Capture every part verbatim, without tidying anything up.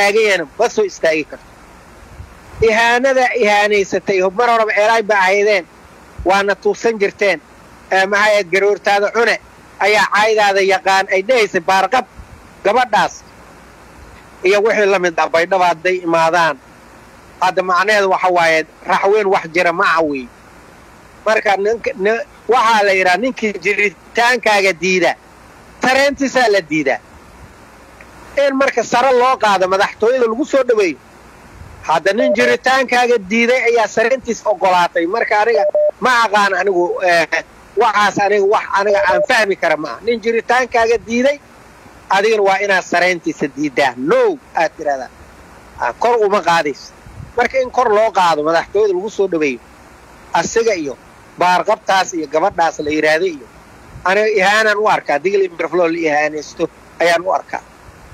taagayana ma soo istaagi karto ihaanada ihaanaysatay mar horeba ceelay baa ahaydeen waana tuusan jirteen maxay garoortaada cune ayaa caaydaada yaqaan ay dhahaysay baarqab gabadhaas iyo wixii la mid ah baydhaba hadday imaadaan hadda macnaheedu waxa waaye raxweyn wax jira ma aha wey marka waxaa la yidhaha ninkii jiritaankaaga diida tareentiisaa la diidaa in marka sare loo qaado madaxtooyada lagu soo dhaweeyo hadda nin jiritaankaaga diiday ayaa sareentiis ogolaatay marka aniga ma aqaan anigu waxaas aniga wax aniga aan fahmi kara maaha nin jiritaankaaga diiday adigana waa inaad sareentiisa diidaa no aad tiraahdaa kor uma qaadaysa marka in kor loo qaado madaxtooyada lagu soo dhaweeyo asiga iyo baarqabtaas iyo gabadhaas la yiraahdo iyo aniga ihaanaan u arkaa digil imberflow la ihaanaysto ayaan u arkaa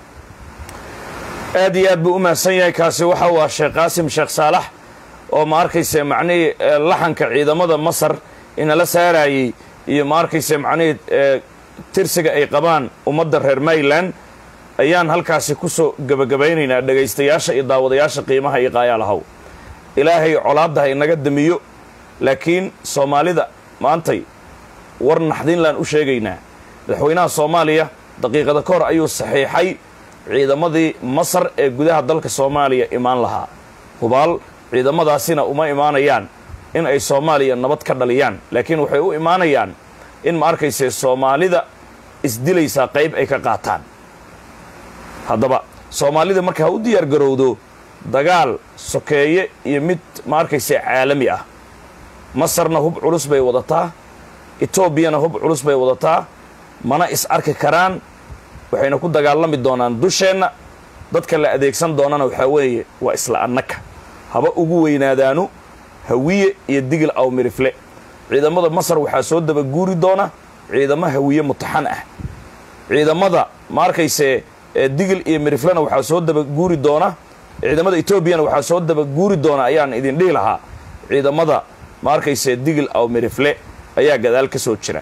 aad iyo aad buu u mahadsan yahay kaasi waxa waa sheekh qaasim sheekh saalax oo ma arkaysa macnihii laxanka ciidamada masar inala saarayay iyo ma arkaysa macnihii tirsiga ay qabaan ummadda reer mayland ayaan halkaasi ku soo gabagabaynaynaa dhegaystayaasha iyo daawadayaasha qiimaha iyo qaayaalahaw ilaahay colaadda ha inaga damiyo laakiin soomaalida maantay war naxdinlaan u sheegaynaa madaxweynaha soomaaliya daqiiqada ka hor ayuu saxiixay ciidamadii masar ee gudaha dalka soomaaliya imaan lahaa hubaal ciidamadaasina uma imaanayaan in ay soomaaliya nabad ka dhaliyaan laakiin waxay u imaanayaan in ma arkayse soomaalida isdilaysaa qayb ay ka qaataan haddaba soomaalida marka ha u diyaar garowdo dagaal sokeeye iyo mid ma arkayse caalami ah masarna hub culus bay wadataa etoobiyana hub culus bay wadataa mana is arki karaan waxayna ku dagaalami doonaan dusheenna dadka la adeegsan doonana waxaa weeye waa isla annaka haba ugu weynaadaanu hawiye iyo digil aw mirifle ciidamada masar waxaa soo daba guuri doona ciidamo hawiye mutaxan ah ciidamada ma arkayse digil iyo miriflena waxaa soo daba guuri doona ciidamada etoobiyana waxaa soo daba guuri doona ayaan idin dhihi lahaa ciidamada ma arkayse digil aw mirifle ayaa gadaal ka soo jira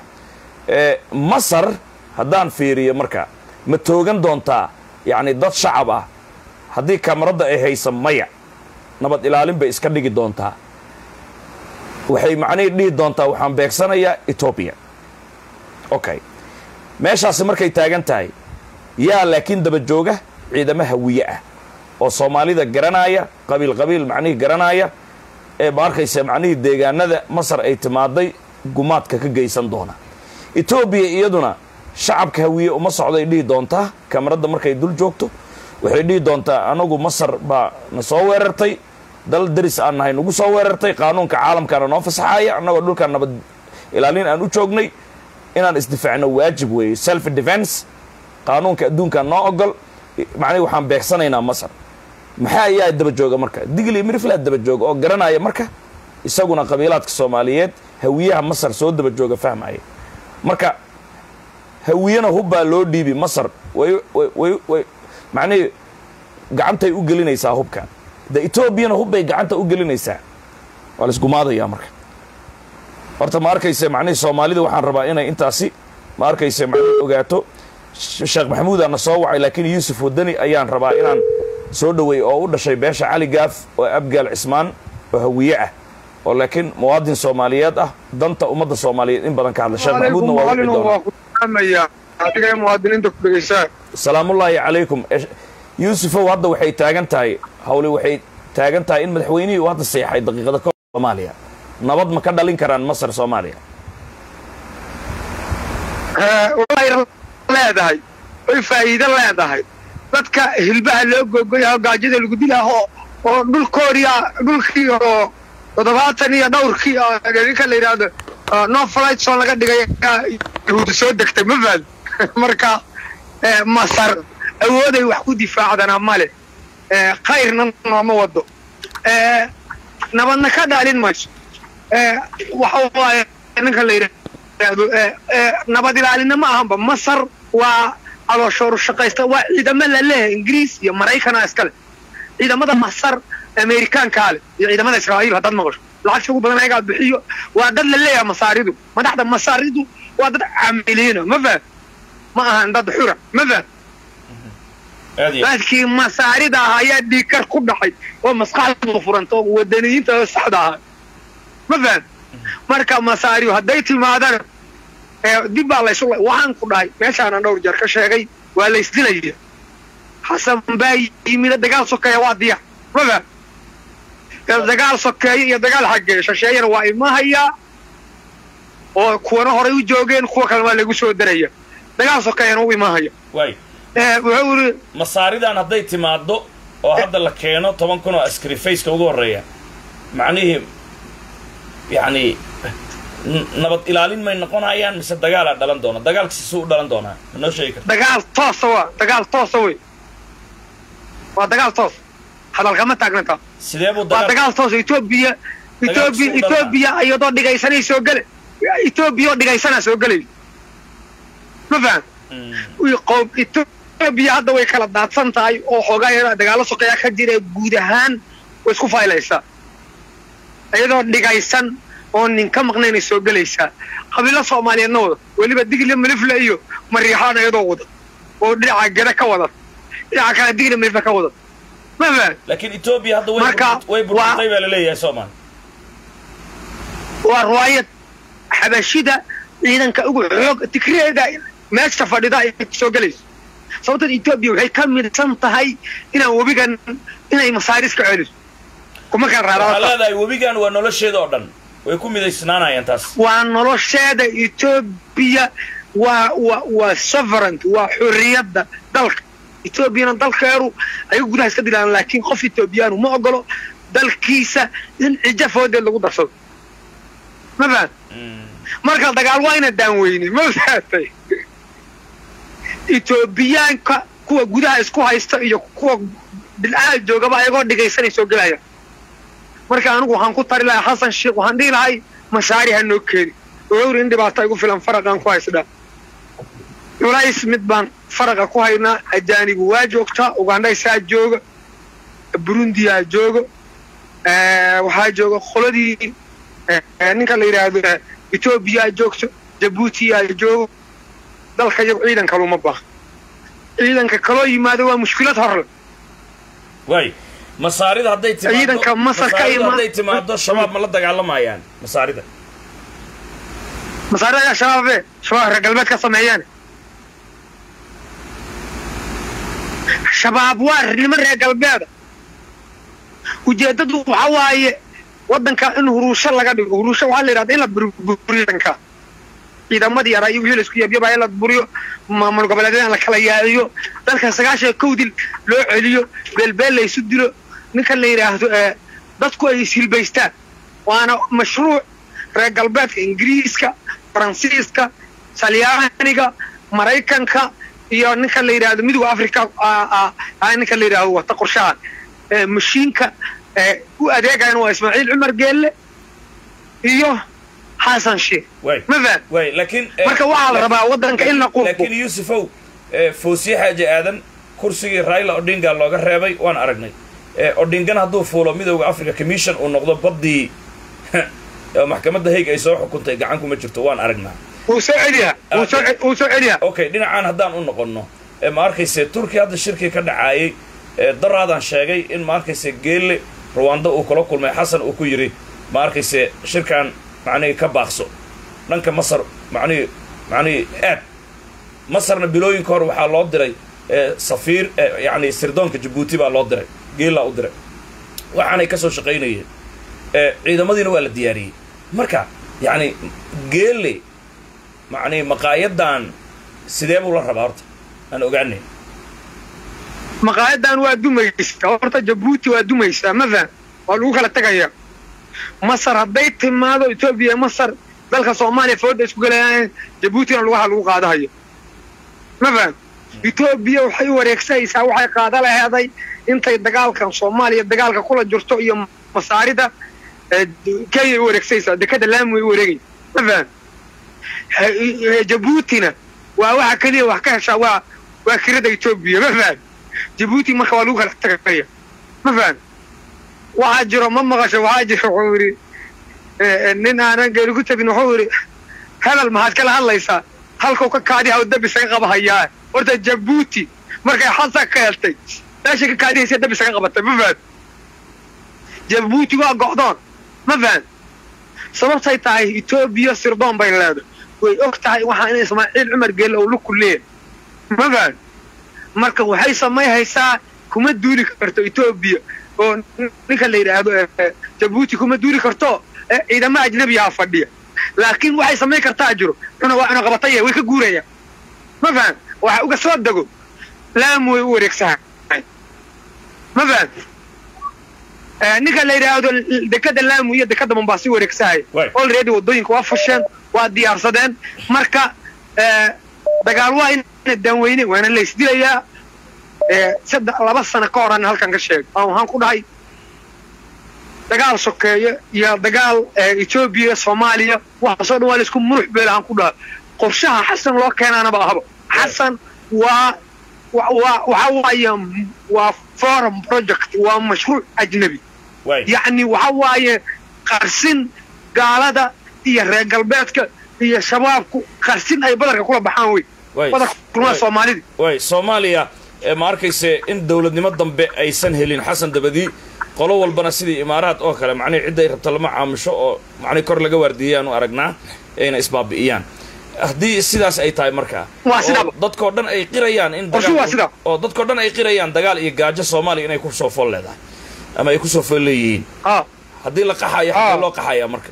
masar haddaan fiiriyo marka ma toogan doontaa yacni dad shacab ah haddii kamaradda ay haysa maya nabad ilaalin bay iska dhigi doontaa waxay macnihii dhihi doontaa waxaan beegsanayaa etoobiya okay meeshaasi markay taagan tahay yaa laakiin daba jooga ciidamo hawiye ah oo soomaalida garanaya qabiil qabiil macnihii garanaya ee ma arkaysa macnihii deegaanada masar ay timaaday gumaadka ka geysan doona etoobiya iyaduna shacabka hawiye uma socday dhihi doontaa kamaradda markay dul joogto waxay dhihi doontaa anagu masar baa na soo weerartay dal daris aan nahay nagu soo weerartay qaanuunka caalamkaana noo fasaxaaya annagoo dhulkaan nabad ilaalin aan u joognay inaan isdifaacno waajib weeye self defense qaanuunka adduunkaan noo ogol macnihi waxaan beegsanaynaa masar maxaa ayaa daba jooga marka digli miriflaa daba jooga oo garanaya marka isaguna qabiilaadka soomaaliyeed hawiyaha masar soo daba jooga fahmaya marka hawiyana hubbaa loo dhiibi masar way way way macnihii gacantay u gelinaysaa hubka da etoobiyana hubbay gacanta u gelinaysaa waa la isgumaadayaa marka horta ma arkayse macnihii soomaalida waxaan rabaa inay intaasi ma arkayse macnihii ogaato sheekh maxamuudaana soo wacay laakiin yuusuf wadani ayaan rabaa inaan soo dhaweey oo u dhashay beesha cali gaaf oo abgaal cismaan oo hawiye ah oo laakiin muwaadin soomaaliyeed ah danta ummadda soomaaliyeed in badan ka hadla sheekh maxamuudna waa wixii doonaa adiga muwaadiniinta ku dhageysaa salaamullaahi calaykum yuusufow hadda waxay taagan tahay hawli waxay taagan tahay in madaxweynihii uu hadda seexay daqiiqada ka soomaaliya nabad ma ka dhalin karaan masar soomaaliya way leedahay way faa'iido leedahay dadka hilbaha loo gogoyaho gaajada lagu dilaaho oo dhulkoodiya dhulkii oo toddobaatan iyo dhowrkii ninka la yidhaahdo no flight soo laga dhigay yahuudi soo degtay ma faad marka masar awooday wax ku difaacdana male khayrna nooma wado nabadna ka dhalin mayso waxa waaye ninka la yidhaahdo nabad ilaalina ma ahanba masar waa calooshooru shaqaysta waa ciidamo la leeyahay ingiriis iyo maraykana iskale ciidamada masar amerikaankaa leh iyo ciidamada israa'iil haddaad maqasho lacagta ugu badan ayagaa bixiyo waa dad la leeyahay masaaridu madaxda masaaridu waa dad caamiliina ma fahad ma ahan dad xura ma fahad لكن مساريدا هي ديكر كبحي ومسقال فرنتو ودنيين صحدا مثلا marka masaariyo haday timaadana ee dib baa la isoo waxaan ku dhahay meeshaan dhowr jeer ka sheegay waa la isdilay xasan bay yimid dagaal sokeeyo waa diyaar wada dagaal sokeeyo iyo dagaal xagee shasheeyana waa imahaya oo kuwana hore u joogeen kuwa kale waa lagu soo daraya dagaal sokeeyana uu imahaya way ee wuxuu masaaridan haday timaado oo hadda la keeno toban kun oo askari face ugu horeeya macnaheedu يعني نبض إلالين ما ينقون عيان مثل دجال على دلنا دونا دجال كسوق دلنا دونا منو شيء دجال توسوا دجال توسوي ودجال توس هذا الغمة تاعنا سليبو دجال دجال توس إثيوبيا إثيوبيا إثيوبيا أيضا دجاي سنة يسوقل إثيوبيا دجاي سنة يسوقل ما فهم ويقوم إثيوبيا هذا ويكلا داتسان تاي أو حاجة دجال سوقيا خدير جودهان ويسكو فايليسا أيضا دقايسان oo nin ka maqneen soo galaysa qabiilo Soomaaliyeedna waliba digli milif leeyo mariixaan ayadoo wada oo dhinaca gada ka wada dhinaca kale digli milif ka wada ma fa laakiin Ethiopia hadda way way burtay baa la leeyahay Soomaal waa riwaayad xabashida ciidanka ugu xoog tikreeda meesha fadhida ay soo galayso sababta Ethiopia waxay ka midsan tahay inaan wabigan inay masaaris ka celiso kuma kan raaraada haladay wabigan waa nolosheeda oo dhan way ku midaysnaanayaan taas waa nolosheeda Ethiopia waa waa waa sovereign waa xurriyada dalka Ethiopia dalkeeru ay gudaha iska dilaan laakiin qof Ethiopian ma ogolo dalkiisa in cijafooda lagu darsado ma baa marka dagaal waa ina daan weyni ma faatay Ethiopianka kuwa gudaha isku haysta iyo kuwa bilaa joogaba ayagoo dhigaysanayso galaya marka anigu waxaan ku tari lahaa Xasan Sheekh waxaan dhihi lahay mashaari hanoo keeni oo in dhibaato igu filan faraqan ku haysda walays mid baan faraqa ku haynaa ajaanibu waa joogta Uganda isaa jooga Burundi aa jooga ee waxa jooga qoladii ninka la yiraahdo Ethiopia joogto Djibouti aa jooga dalka iyagu ciidan kale uma baahan ciidanka kale yimaado waa mushkilad hor way masaarida haday timaado ciidanka masarka iyo haday timaado shabaab ma la dagaalamayaan masaarida masaarida shabaab shabaab galbeed ka sameeyaan shabaab waa niman reer galbeed ujeedadu waxa waaye wadanka in huruusha laga dhigo huruusha waxa la yiraahdaa in la buriyanka ciidamadii yaraa iyo wixii isku yabyaba ay la buriyo maamul goboleedyada la kala yaaliyo dalka sagaashan kowdil loo celiyo beelbeel la isu dilo ninka la yiraahdo ee dadku ay silbaystaan waana mashruuc reer galbeedka Ingiriiska Faransiiska Talyaaniga Mareykanka iyo ninka la yiraahdo midowga Afrika aa ninka la yiraahdo wata qorshaha ee mashiinka ee u adeegayaan waa Ismaaciil Umar Geelle iyo Xasan Sheekh ما way laakiin marka waxa la rabaa wadanka in la qurbo laakiin Yusufow Fawzi Xaaji Aadan kursiga Raila Odinga looga reebay waan aragnay Odingan hadduu fuulo midowga Africa Commission uu noqdo badii maxkamadda Hague ay soo xukuntay gacan kuma jirto waan aragnaa uu soo celiya uu soo uu soo celiya okay dhinacaan haddaan u noqono ma arkayse Turkiga hadda shirki ka dhacayay daraadan sheegay in ma arkayse Geelle Rwanda uu kala kulmay Xasan uu ku yiri ma arkayse shirkan macnii ka baaqso dhanka Masar macnii macnii aad Masarna bilooyinka hor waxa loo diray safiir yani sirdoonka Djibouti baa loo diray geela u diray waxaanay ka soo shaqeynayeen ee ciidamadiina waa la diyaariyay marka yani geelle macnii maqaayadan sidee buu la rabaa horta aan ogaanay maqaayadan waa dumaysta horta Djibouti waa dumaysta madan waa lagu kala tagayaa Masar haday timaado Ethiopia Masar dalka Soomaaliya fooda isku galayaan Djibouti lagu lagu qaadayo madan Ethiopia waxay wareegsanaysaa waxay qaada lahayd intay dagaalkan Soomaaliya dagaalka kula jirto iyo masaarida kay wareegsanaysaa dekada laamay wareegay madan Djiboutina waa waxa kaliya wax ka hesha waa waa kirada Ethiopia madan Djibouti marka waa lagu kala tagayaa madan waxa jiro ma maqasho waxa jiro xuri nin aan gaari ku tabin xuri hadal ma had kala hadlaysa halka ka kaadi ha dab isaga qabahayaa horta Djibouti markay xasan ka heltay meesha ka kaadiyaysa dab isaga qabatay ma fahad jabuuti waa go'doon ma fahad sababtay tahay Itoobiya sirdoon bay leedahay way og tahay waxa in Ismaaciil Cumar Geelle oo lu kulleeyay ma fahad marka waxay sameeyaysaa kuma duuli karto Itoobiya oo ninka la yiraahdo jabuuti kuma duuli karto ciidamada ajnabiga ah fadhiya laakiin waxay sameey kartaa jiro inuu wax qabatay way ka guuraya ma fahad waxa uga soo dago laam way u wareegsan ma fahad ninka la yiraahdo dekada laam iyo dekada Mombasa wareegsan already wadooyinka waa fasheen waa diyaarsadeen marka dagaal waa in danweyne waana la isdilayaa ee saddex laba sano ka horan halkan ka sheeg aan waxaan ku dhahay dagaal sokeeye iyo dagaal Itoobiya Soomaaliya waxa soo dhawaal isku murux beelaan ku dhahay qorshaha xasan loo keenana ba ahaba xasan waa waa waxa waaye waa forum project waa mashruuc ajnabi يعني waxa waaye qarsin gaalada iyo reer galbeedka iyo shabaabku qarsin ay badarka kula baxaan way badarka kuma Soomaalida way Soomaaliya ma arkayse in dawladnimo dambe aysan helin xasan dabadi qolo walbana sidii imaaraad oo kale macna cid ay rabto lama caamusho oo macna kor laga wardiyaano aragnaa ayna isbaabiyaan hadii sidaas ay tahay marka dadkoo dhan ay qirayaan in dagaal oo dadkoo dhan ay qirayaan dagaal iyo gaajo Soomaaliya inay ku soo fool leedahay ama ay ku soo foolleeyeen ah hadii la qaxayo xaq loo qaxayaa marka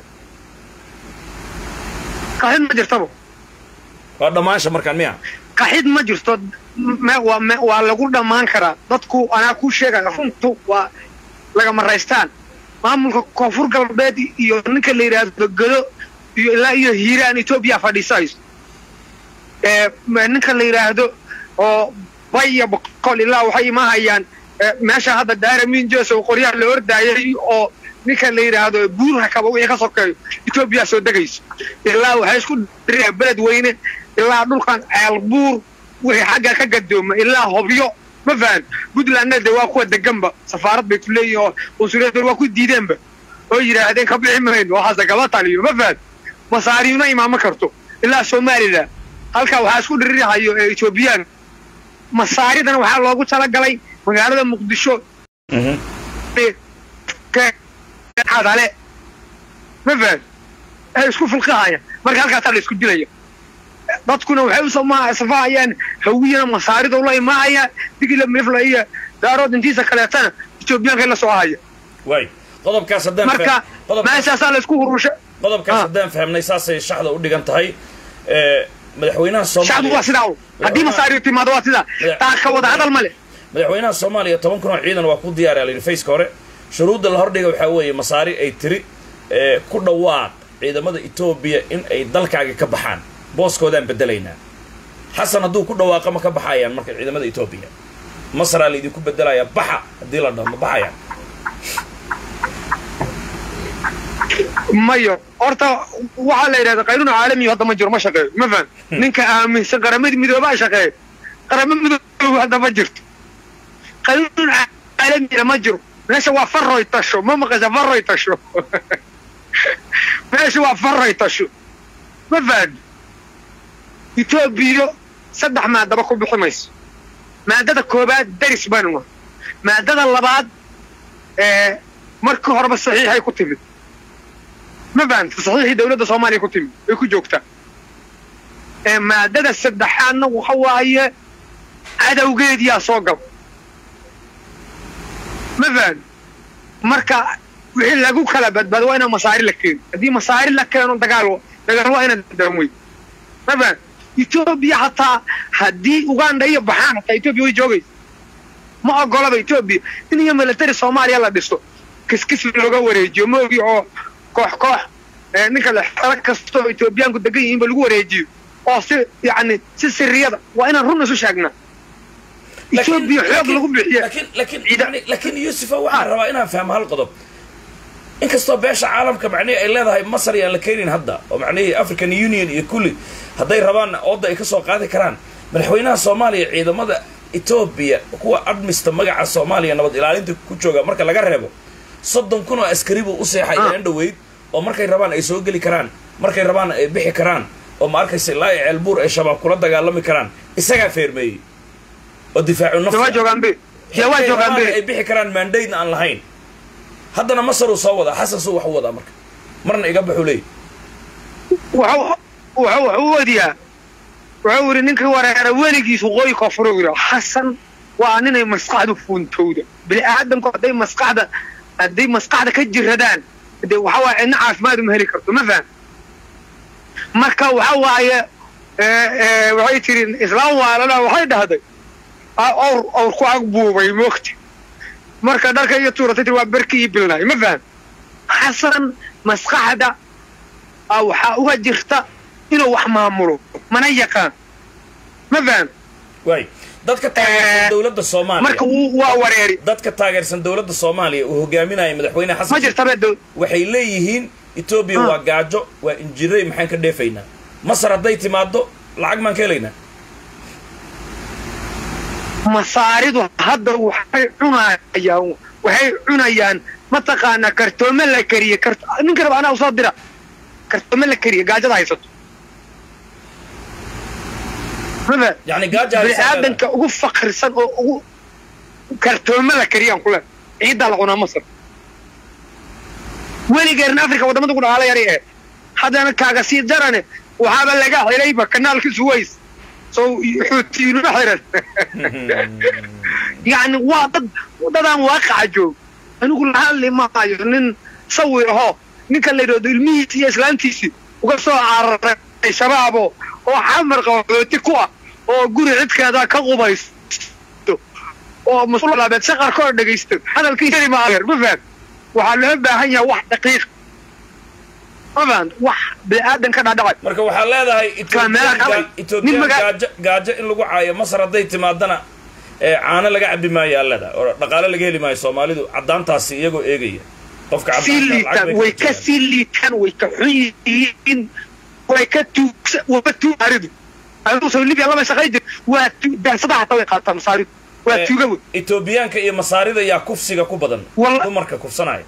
qaxid ma jirto waa dhamaasha markaan miya qaxid ma jirto ma waa lagu dhamaan karaa dadku ana ku sheegay runtu waa laga maraystaan maamulka koonfur galbeed iyo ninka la yiraahdo gado iyo ilaa iyo hiiraan Itoobiya fadhiisayso ee ninka la yiraahdo oo baya boqol ilaa waxay ma hayaan meesha hadda daaramin jeeso qoryaha la ordaayay oo ninka la yiraahdo buurha kaba wixii ka sokeeyo Itoobiya soo dagayso ilaa waxay isku direen balad weyne ilaa dhulkan ceel buur wixii xagga ka gadooma ilaa hobyo ma fahad Puntland waa ku deganba safaarad bay tuleeyeen oo suuriyada waa ku diideenba oo yiraahdeen ka bixi maayn waxa sagaba taliyo ma fahad masaariina imaama karto ilaa Soomaaliland halka waxa isku dhirihayo ee Ethiopian masaaridan waxa loogu tala galay magaalada Muqdisho mhm ka hadale ma fahad ay isku filqaaya marka halka taa la isku dilayo dadkuna waxay u samaa safaayaan hawiyana masaarido la imaaya digila milflaya daarood intiisa kaleetana Ethiopian ka la soo haya way qodobkaas hadaan marka meeshaas la isku hurusha qodobkaas hadaan fahamnay saasay shaxda u dhigan tahay ee madaxweynaha Soomaaliya shacabku waa sidaa hadii masaariyo timaado waa sidaa taa ka wada hadal male madaxweynaha Soomaaliya toban kun oo ciidan waa ku diyaariyay face hore shuruudda la hordhiga waxa weeye masaari ay tiri ee ku dhawaaq ciidamada Itoobiya in ay dalkaaga ka baxaan booskoodaan bedelaynaa xasan hadduu ku dhawaaqo ma ka baxayaan marka ciidamada Itoobiya Masar la idinku bedelaya baxa hadii la dhaho ma baxayaan mayo horta waxa la yiraahdaa qaynuun caalami hadda ma jiro ma shaqeeyo ma faham ninka aaminsan qaramada midoobay shaqeeyo qaramada midoobay hadda ma jirto qaynuun caalami ma jiro meesha waa farroy tasho ma maqasha farroy tasho meesha waa farroy tasho ma faham Itoobiya saddex maadaba ku biximayso maadada koobaad daris banwa maadada labaad ee marka horeba saxiix ay ku timid ما بان صحيح دولة الصومالية كتيم يكون جوكتا ما دد السدحان وحواية هذا وجد يا صقب ما بان مركا وحين لقوا كلا بد بدوينا مصاري لكين دي مصاري لكين تقالوا تقالوا هنا دموي ما بان إثيوبيا حتى هدي أوغندا يبحان حتى إثيوبيا يجوي ما أقوله بإثيوبيا إن يوم ملتري الصومالية لا دستو كس كس لقوا وريجيو موجي أو كوح كوح ninka la xarag kasto Itoobiyaanku degan yihiin ba lagu wareejiyo oo si yaani si sirriyada waa inaan run isu sheegna Itoobiya xoog lagu bixiyo laakiin laakiin laakiin Yusuf waxa rabaa inaan fahmo hal qodob in kasto beesha caalamka macnii ay leedahay Masar iyo la keenin hadda oo macnii African Union iyo kulli haday rabaan ooda ay ka soo qaadi karaan madaxweynaha Soomaaliya ciidamada Itoobiya kuwa admista magaca Soomaaliya nabad ilaalinta ku jooga marka laga reebo soddon kun oo askari buu u seexay indhaweyd oo markay rabaan ay soo gali karaan markay rabaan ay bixi karaan oo ma arkaysa ilaa ceelbuur ay shabaab kula dagaalami karaan isaga feermeeyay ودفاع النفط جوا جوجان بي جوا جوجان بي أي بيحكي كران مانديدنا عن لهين هذا مصر وصوّدا حسن سو وحوّدا مرك مرنا يقبحوا لي وحو وحو عوديا وعور إنك ورا ولقي سوقي كفرورة حسن وأننا مسقعد فونتودا بالآدم قدي مسقعد قدي مسقعد كجر ردان قدي وحوا إن عارف ما دم هليكوبتر ما فهم مركا وحوا يا وعيتين إسلام ولا وحيد هذا أو أو قاعد بوبي مختي مركا ذاك يطور تتوى بركي بالله ما فهم حسن مسقعد أو حاوها جرتا إنه وحما مرو من يقان ما فهم واي dadka taageersan dawladda Soomaaliya marka waa wareeri dadka taageersan dawladda Soomaaliya uu hogaaminayo madaxweyne Xasan ma jirta beedo waxay leeyihiin Ethiopia waa gaajo waa injiray maxaan ka dheefaynaa Masar haday timaado lacag maan ka helaynaa masaaridu hadda waxay cunayaan waxay cunayaan ma taqaana kartoomo la kariye karto ninka raba ana u soo dira kartoomo la kariye gaajada haysato يعني جاجا بالآدم كأوقف فقر سن أو كرتون ملا كريان كله عيد على قناة مصر وين جرنا أفريقيا وده ما تقول على يريه هذا أنا كاغسيد جرانه وهذا اللي جاه يريبه كنال كسويس سو يحطينه نحرر يعني واحد وده ده واقع جو أنا أقول هاللي ما يجنن صوره نكال اللي الميت يسلانتيسي وقصوا على شبابه oo xamar qabooti ku ah oo guri cidkeeda ka qubaysto oo mas'uulaad shaqar ka dhageysto hadalkiisa ma aher ma fahad waxa loo baahan yahay wax daqiiq aban wax baadan ka dhacay marka waxa leedahay Ethiopia gaajo gaajo in lagu caayo Masar haday timaadana ee caana laga cabi maayo allada oo dhaqaale laga heli maayo Soomaalidu cadaantaasi iyagoo eegaya qofka cadaanka way ka siliitan way ka xuyeen ويكتو وبتو أريد أنا وصل ليبيا الله ما شقيد وتو ده صدق طوي قاطع مصاري وتو جو إثيوبيان كي مصاري ده يا كوفسي كوب بدن والله مركب كوف صناعي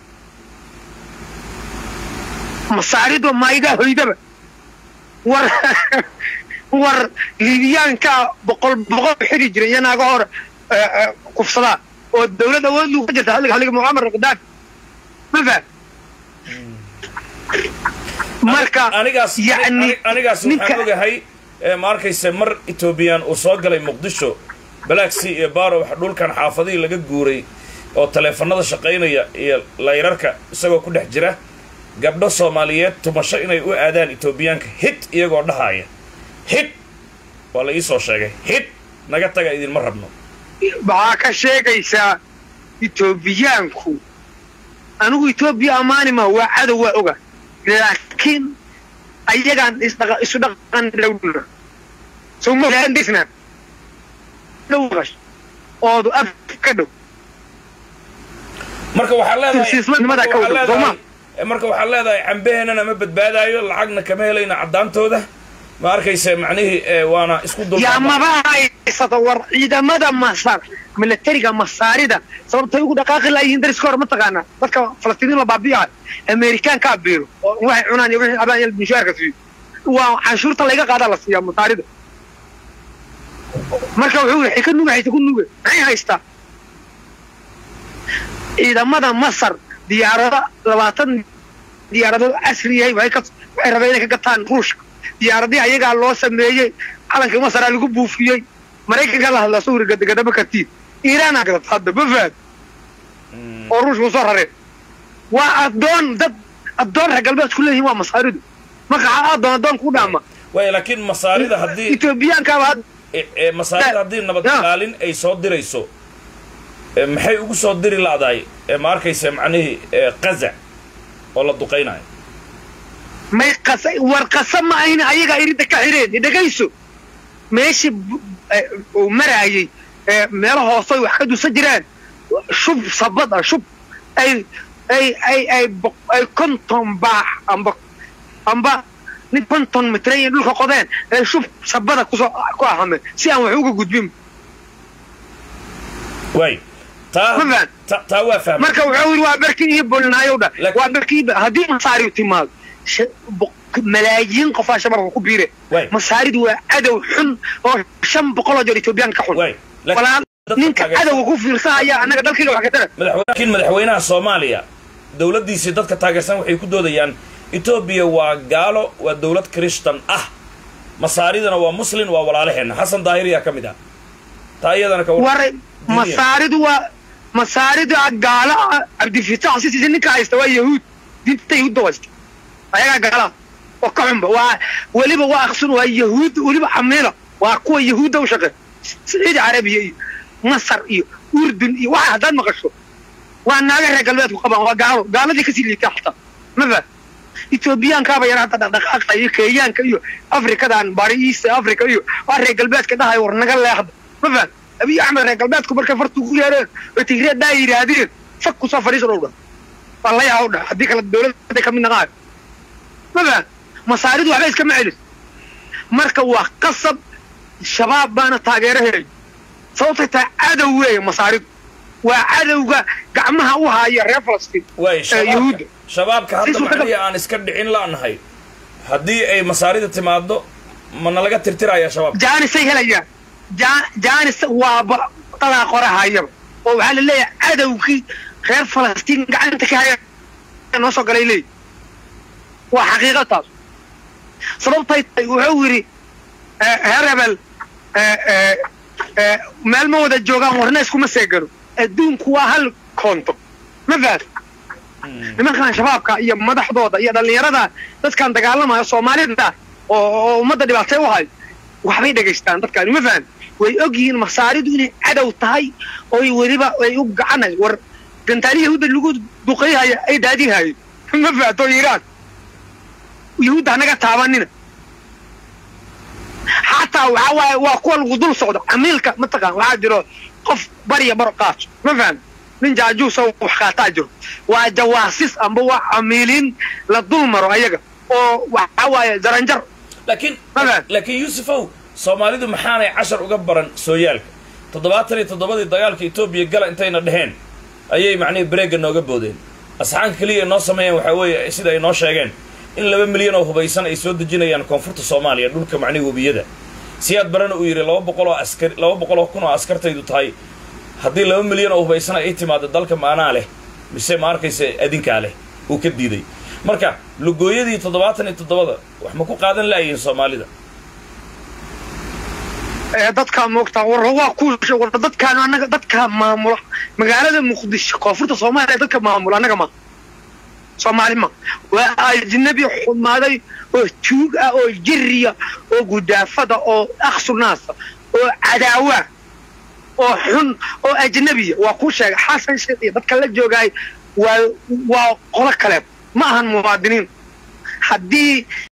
مصاري ده ما يجا هيدا ور ور ليبيان كا بقول بقول حري جري أنا أقول كوف صلاة والدولة ده ولو فجت هالك هالك معامر قدام ما فهم marka anigaas yani anigaas waxaan ogahay ma arkayse mar Ethiopian oo soo galay Muqdisho Galaxy iyo Baro wax dhulkan xaafadii laga guuray oo taleefanada shaqeynaya iyo layrarka isagoo ku dhex jira gabdho Soomaaliyeed tumasho inay u aadaan Ethiopianka hit iyagoo dhahaaya hit wala ii soo sheegay hit naga taga idin ma rabno baa ka sheegaysa Ethiopianku anigu Ethiopia amaani ma waa cadow waa oga لكن أيجان إستغ إستغان دولة ثم عندنا دولة أو دو أفكده مركب وحلا ذا مركب وحلا ذا عم بيننا ما بتبادى العقنا كمالين عدان توده ما أركيس معنيه وأنا إسكت دولة يا ما بقى يستطور إذا ماذا ما صار من الترقة مصاريدا صار تيجوا دقائق لا يندرس كور متقنا بس فلسطينيين لبابيها أمريكان كابيرو واحد عناني واحد أبان المشاركة فيه وعشور طلقة قاعدة للصيام مصاريدا مركب وحول يكون نوع يكون نوع معي هايستا إذا ماذا مصر ديارة لواتن ديارة عسرية وهي كت وحربينك كتان روش diyaaradii ayaga loo sameeyay calanka Masar lagu buufiyay Mareykanka la hadla suuri gad gadaba kartii Iiraan agad hadda bafad oo ruush soo raray waa adoon dad adoon galbeed ku leeyihiin waa masaaridu marka adoon adoon ku dhaama way laakiin masaarida hadii Ethiopianka baad ee masaarida hadii nabad qaalin ay soo dirayso maxay ugu soo diri laaday ma arkaysa macnaheedu qaza oo la duqeynayo ما يقص ورقص ما هنا أيها يريد كحرين يدقيسو ماشي ومرعي ماله صوي وحد وسجران شوف صبضة شوف أي أي أي أي بق أي كنتم باع أم بق أم بق نكنتم مترين لك قدان شوف صبضة كوسا كوهم سيان وحوق قدبيم وين تا تا تا وافهم مركب عور وابركي يبولنا يودا وابركي هدي مصاري وتمال ملايين قفا شباب كبيره مصاريد وعدو حن شن بقول جري توبيان كحن واي ولا نينك عدو كوفي صايا أنا قدرت كيلو حكتنا لكن مدحوينها الصومالية دولة دي سيدتك تاجسان وحي كدو ديان إثيوبيا وقالوا ودولة كريستيان أه مصاريدنا ومسلم وولالهن حسن ظاهري يا كمدا تأييد أنا كور ور مصاريد و مصاريد قالوا عبد الفتاح سيسي إنك عايستوى يهود دي تيهود دوست أيها قالوا وكم و ولي بوا أخسروا يهود ولي بعمله وأقوى يهود وشغل سعيد عربي مصر إيه أردن إيه واحد هذا مقصود وأنا أجري قلبي وقبا وقالوا قالوا دي كسي اللي تحت مثلا إثيوبيان كابا يرى هذا دقائق أيه كيان كيو أفريقيا دان باريس أفريقيا أيه أري قلبي كده هاي ورنقل لا يحد مثلا أبي أعمل قلبي كبر كفر تقول يا رجل وتجري داير هذه فكوا سفريس رودا والله يا عودا هديك الدولة هديك من نقال مثلا مصاريد وعبيس كم علس مركب وقصب الشباب بانا تاجره صوتي عدوية مصاريد وعدوغا قعمها وهاي رير فلسطين واي شباب شباب كهذا معايا أنا اسكت عين لا نهاي هدي أي مصاريد تمادو من لقى ترترى يا شباب جاني سهل يا جان جاني واب طلع قرها هاي وعلى اللي عدوغي رير فلسطين قعنتك هاي نص قليلي وحقيقة صربتي وعوري هربل مال ما ودا جوغان ورنا اسكو ما سيغرو ادونك waa hal konto ma faad nimankan shabaabka iyo madaxdooda iyo dhalinyarada dadkan dagaalamaya Soomaalida oo umada dhibaatay u hay waxbay dhageystaan dadkan ma faad way ogyiin masaaridu inay cadow tahay oo wariba ay u gacanay war gantaalihi yahuud lagu duqeeyay ay daadihay ma faad oo Iiraan yahuud anaga taabanina حتى وعوا وكل غضول صعود أمريكا متقن وعادرو قف بريا برقات ما فهم من جاجوس وحقاتاجر وجواسيس أم بوا عميلين للظلم رأيك وعوا زرنجر لكن لكن يوسفو صومالي دو محاني عشر وقبرا سويالك تضباطري تضباطي دقالك إثيوبيا قال انتين الدهين أي معني بريق إنه قبودين أصحان كلية نوصمين وحاوية سيدا ينوشاقين إن لبن مليون أو هبايسان أي سود جينيان كونفورت الصوماليا دولك معني وبيدا سياد بران ويري لو بقولوا عسكر لو بقولوا كونوا عسكرتay du tahay hadii laba milyan oo hubeysan ay timaado dalka maana leh mise markayse adinka leh uu ka diiday marka lugooyadii toddobaatan iyo toddoba wax ma ku qaadan laayeen Soomaalida ee dadka moogta war waa ku war dadka anaga dadka maamula magaalada Muqdisho koonfurta Soomaaliya dadka maamula anaga ma Soomaali ma waa ajnabi xumaaday oo tuug ah oo jiriya oo gudaafada oo akhsunaas oo cadaawa oo xun oo ajnabi waa ku sheegay xasan sheekh dadka la joogay waa waa qolo kale ma ahan muwaadiniin hadii